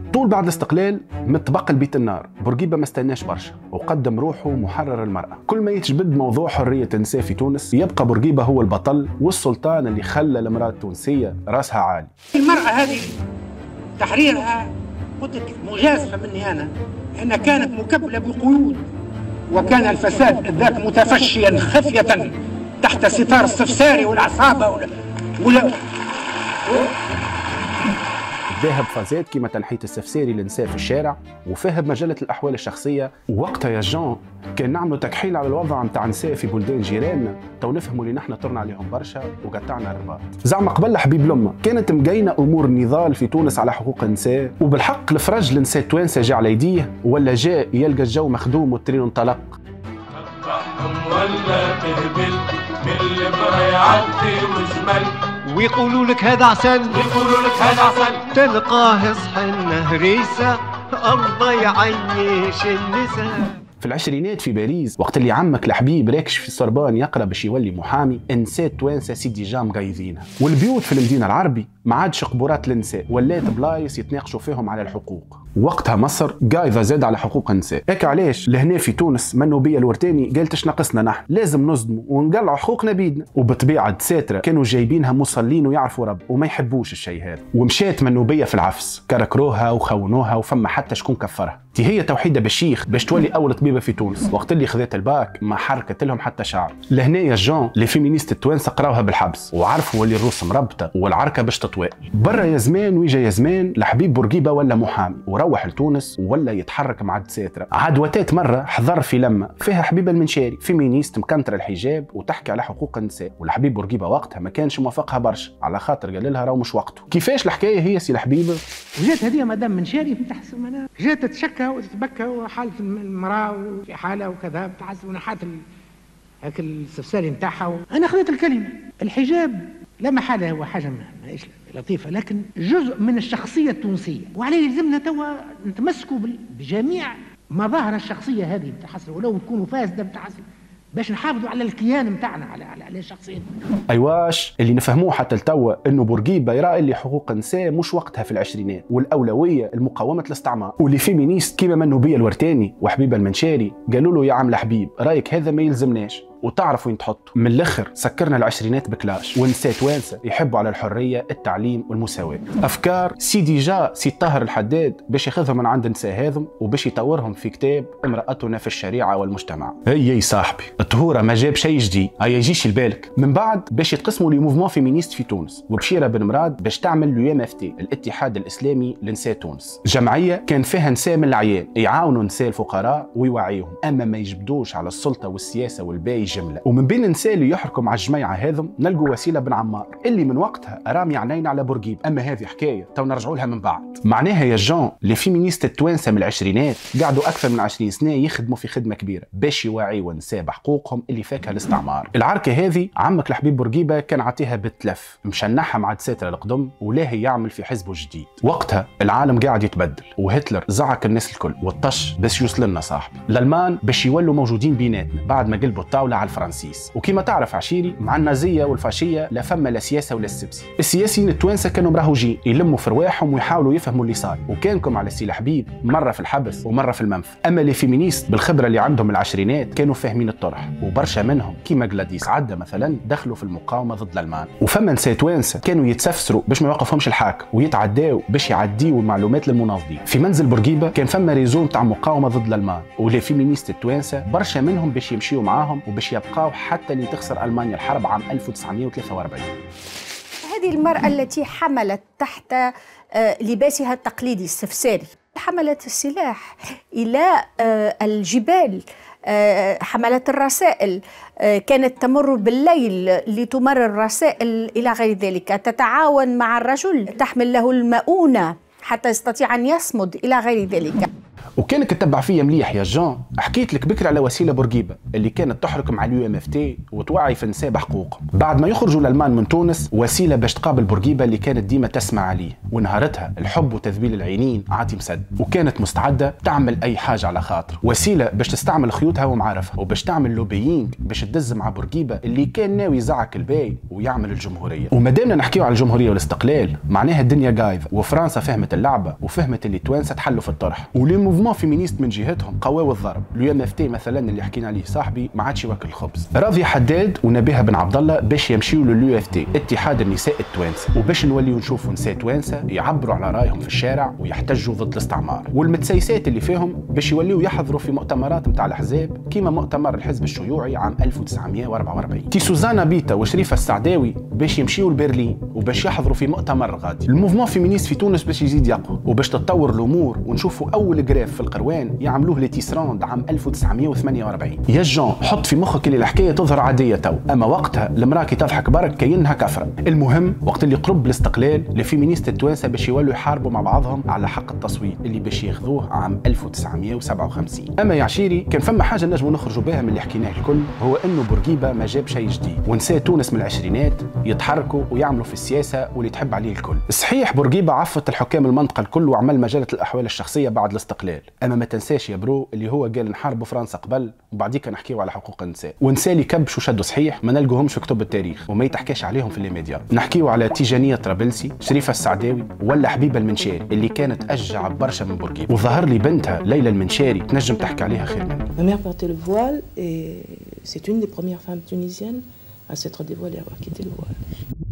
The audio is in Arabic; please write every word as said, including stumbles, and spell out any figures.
طول بعد الاستقلال متبقى البيت النار. بورقيبة ما استناش برشا وقدم روحه محرر المرأة. كل ما يتجبد موضوع حرية النساء في تونس يبقى بورقيبة هو البطل والسلطان اللي خلى المرأة التونسية راسها عالي. المرأة هذه تحريرها قلت لك مجازفة مني أنا، أنها كانت مكبلة بقيود، وكان الفساد ذاك متفشيا خفية تحت ستار السفساري والعصابة ولا ولا ذاهب فازات كيما تنحية السفساري للنساء في الشارع، وفاهم مجلة الأحوال الشخصية. ووقتها يا جان كان نعملوا تكحيل على الوضع نتاع النساء في بلدان جيراننا، تو نفهموا اللي نحن طرنا عليهم برشا وقطعنا الرباط. زعما قبل حبيب لما كانت مقينة أمور النضال في تونس على حقوق النساء، وبالحق الفرج للنساء التوانسة جا على يديه، ولا جاء يلقى الجو مخدوم والترين انطلق. ولا تهبل كل مرة يعدي وجمل، ويقولوا لك هذا عسل، يقولوا لك هذا عسل، تلقاه صحن هريسة الله يعيش النساء. في العشرينات في باريس وقت اللي عمك الحبيب راكش في السربان يقرا باش يولي محامي، النساء التوانسه سيدي جا مقيدينها، والبيوت في المدينه العربي ما عادش قبورات للنساء، ولات بلايص يتناقشوا فيهم على الحقوق. وقتها مصر قايضه زاد على حقوق النساء. هيك علاش لهنا في تونس منوبيه الورتاني قالت اش ناقصنا نحن، لازم نصدموا ونقلعوا حقوقنا بيدنا. وبطبيعه ساتره كانوا جايبينها مصلين ويعرفوا رب وما يحبوش الشيء هذا. ومشات منوبيه في العفس، كركروها وخونوها وفما حتى شكون كفرها. تي هي توحيده بشيخ باش تولي اول طبيبه في تونس، وقت اللي خذت الباك ما حركت لهم حتى شعر. لهنا يا جان لي فيمينيست التوانسه قراوها بالحبس وعرفوا اللي الروس مربطه والعركه باش تطوى. برا يا زمان ويجا يا زمان الحبيب بورقيبه ولا محامي وروح لتونس ولا يتحرك مع الدساتره. عاد وتات مره حضر في لمه فيها حبيبه المنشاري فيمينيست مكنتره الحجاب وتحكي على حقوق النساء، والحبيب بورقيبه وقتها ما كانش موافقها برشا على خاطر قال لها راهو مش وقته. كيفاش الحكايه هي سي الحبيبه؟ وجات هذه مدام منشاري في تحت المنام، جات تتشكى وتتبكى وحالة المرأة وفي حالة وكذا بتحس ونحات هاك السفساري نتاعها. أنا أخذت الكلمة الحجاب لا محالة هو حاجة ماهيش لطيفة، لكن جزء من الشخصية التونسية، وعليه يلزمنا توا نتمسكوا بجميع مظاهر الشخصية هذه بتحصل ولو تكونوا فاسدة بتحصل باش نحافظوا على الكيان متاعنا على على على شخصيتنا. ايواش اللي نفهموه حتى لتوا انه بورقيبه يرى اللي حقوق النساء مش وقتها في العشرينات، والاولويه لمقاومه الاستعمار. واللي فيمينيست كيما منوبيه الورتاني وحبيبه المنشاري قالوا له يا عم الحبيب رايك هذا ما يلزمناش وتعرفوا وين تحطوا. من الاخر سكرنا العشرينات بكلاش، والنساء توانسه يحبوا على الحريه التعليم والمساواه. افكار سيدي جا سي طاهر الحداد باش ياخذهم من عند النساء هذم وباش يطورهم في كتاب امراتنا في الشريعه والمجتمع. هي يا صاحبي الطهوره ما جاب شيء جديد، هيا يجيش لبالك. من بعد باش يتقسموا لموفمون فيمينيست في تونس، وبشيره بن مراد باش تعمل اليو ام اف تي الاتحاد الاسلامي لنساء تونس، جمعيه كان فيها نساء من العيان يعاونوا نساء الفقراء ويوعيهم، اما ما يجبدوش على السلطه والسياسه والباقي جمله. ومن بين النساء اللي يحركوا مع الجماعه هذم نلقوا وسيله بن عمار اللي من وقتها رامي عينينا على بورقيبه، اما هذه حكايه تو نرجعوا لها من بعد. معناها يا جان لي فيمينيست التوانسه من العشرينات قعدوا اكثر من عشرين سنه يخدموا في خدمه كبيره باش يوعيوا النساء بحقوقهم اللي فاكها الاستعمار. العركه هذه عمك الحبيب بورقيبه كان عطيها بالتلف، مشنحها مع الدساتره القدم ولاهي يعمل في حزبه الجديد. وقتها العالم قاعد يتبدل وهتلر زعق الناس الكل والطش باش يوصل لنا صاحبي. الالمان باش يولوا موجودين بيناتنا بعد ما قلبوا الطاوله على الفرنسيس. وكما تعرف عشيري مع النازيه والفاشيه لا فما لا سياسه ولا السبسي. السياسيين التوانسه كانوا مرهوجين يلموا في رواحهم ويحاولوا يفهموا اللي صار، وكانكم على السي الحبيب مره في الحبس ومره في المنفى. اما لي فيمينيست بالخبره اللي عندهم العشرينات كانوا فاهمين الطرح، وبرشا منهم كيما جلاديس عدة مثلا دخلوا في المقاومه ضد الالمان. وفما نساء توانسه كانوا يتسفسروا باش ما يوقفهمش الحاكم ويتعداوا باش يعديوا المعلومات للمناضلين. في منزل بورقيبه كان فما ريزون تاع مقاومه ضد الالمان، ولي فيمينيست التوانسه برشا منهم باش يمشيوا معاهم وباش يبقاو حتى اللي تخسر المانيا الحرب عام ألف وتسعمئة وثلاثة وأربعين. هذه المرأة التي حملت تحت لباسها التقليدي السفساري حملت السلاح إلى الجبال، حملت الرسائل، كانت تمر بالليل لتمرر الرسائل إلى غير ذلك، تتعاون مع الرجل تحمل له المؤونة حتى يستطيع أن يصمد إلى غير ذلك. وكانك تتبع فيا مليح يا جان، حكيت لك بكري على وسيله بورقيبه اللي كانت تحرك مع اليو ام اف تي وتوعي في النساء بحقوقهم. بعد ما يخرجوا الالمان من تونس، وسيله باش تقابل بورقيبه اللي كانت ديما تسمع عليه، ونهارتها الحب وتذبيل العينين عاطي مسد، وكانت مستعده تعمل اي حاجه على خاطر وسيله باش تستعمل خيوطها ومعارفها وباش تعمل لوبيينغ باش تدز مع بورقيبه اللي كان ناوي يزعك الباي ويعمل الجمهوريه. ومادامنا نحكيو على الجمهوريه والاستقلال، معناها الدنيا قايضه وفرنسا فهمت اللعبه وفهمت اللي التوانسه تحلوا في الطرح، ولي موفمون فيمينيست من جهتهم قواو الضرب. اليو ام اف تي مثلا اللي حكينا عليه صاحبي ما عادش ياكل الخبز. راضي حداد ونبيها بن عبد الله باش يمشيوا لليو اف تي اتحاد النساء التوانسه، وباش نوليو نشوفوا نساء توانسه يعبروا على رايهم في الشارع ويحتجوا ضد الاستعمار. والمتسيسات اللي فيهم باش يوليو يحضروا في مؤتمرات نتاع الاحزاب كيما مؤتمر الحزب الشيوعي عام ألف وتسعمائة وأربعة وأربعين. تي سوزانا بيتا وشريفه السعداوي باش يمشيوا لبرلين وباش يحضروا في مؤتمر غادي. الموفمون فيمينيست في تونس باش يزيد يقوى وباش تتطور الامور ونشوفوا اول جراف في القروان يعملوه لتيسراند عام ألف وتسعمائة وثمانية وأربعين. يا جون حط في مخك اللي الحكايه تظهر عاديه تو، اما وقتها المراه كي تضحك برك كأنها كفره. المهم وقت اللي قرب الاستقلال الفيمينيست التوانسه باش يولوا يحاربوا مع بعضهم على حق التصويت اللي باش ياخذوه عام ألف وتسعمائة وسبعة وخمسين. اما يا عشيري كان فما حاجه نجموا نخرجوا بها من اللي حكيناه الكل، هو انه بورقيبه ما جاب شيء جديد ونساء تونس من العشرينات يتحركوا ويعملوا في السياسه واللي تحب عليه الكل. صحيح بورقيبه عفت الحكام المنطقه الكل وعمل مجله الاحوال الشخصيه بعد الاستقلال، اما ما تنساش يا برو اللي هو قال نحاربوا فرنسا قبل وبعديك نحكيوا على حقوق النساء، ونساء اللي كبشوا شدوا صحيح ما نلقوهمش في كتب التاريخ وما يتحكاش عليهم في الميديا. نحكيوا على تيجانيه طرابلسي، شريفه السعداوي، ولا حبيبه المنشاري اللي كانت اشجع برشا من بورقيبه، وظهر لي بنتها ليلى المنشاري تنجم تحكي عليها خير مني. Ma mère portait le voile et c'est une des premières femmes tunisiennes à s'être dévoilée, à avoir quitté le voile.